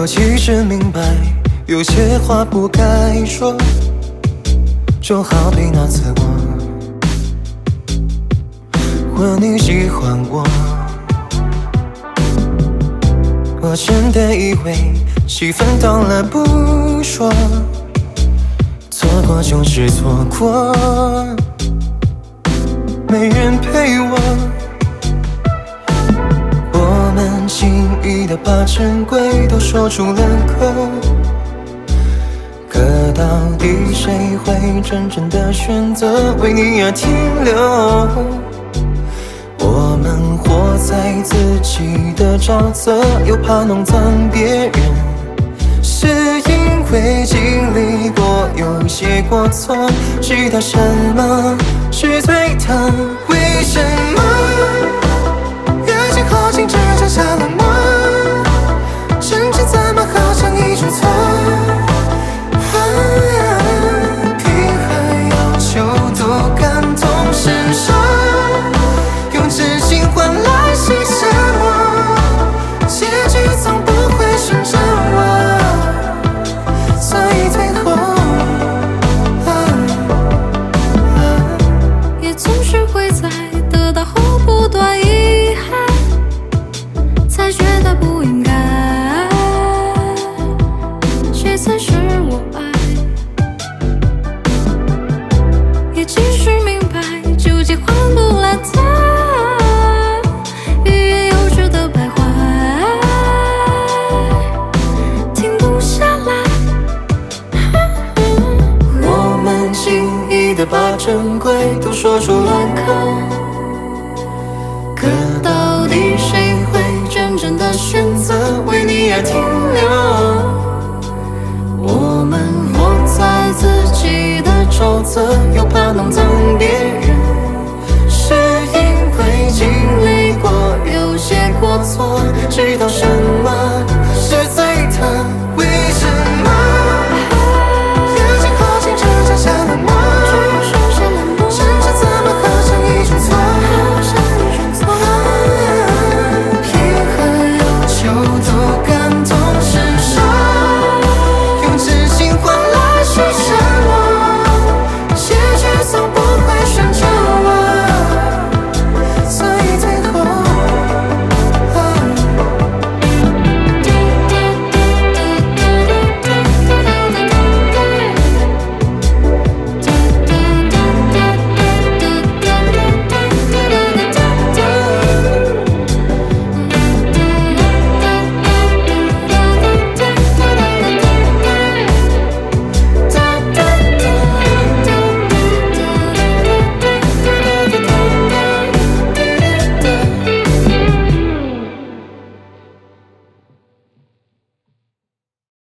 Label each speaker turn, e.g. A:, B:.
A: 我其实明白，有些话不该说，就好比那次我问你喜欢我，我真的以为气氛到了不说，错过就是错过，没人陪我。我们轻易的把珍贵都说出了口，可到底谁会真正的选择为你而停留？我们活在自己的沼泽，又怕弄脏别人，是因为经历过有些过错，知道什么是最疼。为什么越近靠近只剩下冷漠？甚至怎么好像一种错？平衡要求多感同身受，用真心换来些什么？结局总不会顺着我，所以最后
B: 也总是会在得到后不断遗憾，才觉得不应该，谁才是我爱？也继续明白，纠结换不来的欲言又止的徘徊，停不下来。
A: 我们轻易的把珍贵都说出了口，可到底谁会真正的选择为你而停留？我们活在自己的沼泽，又怕弄脏别人，是因为经历过有些过错，知道什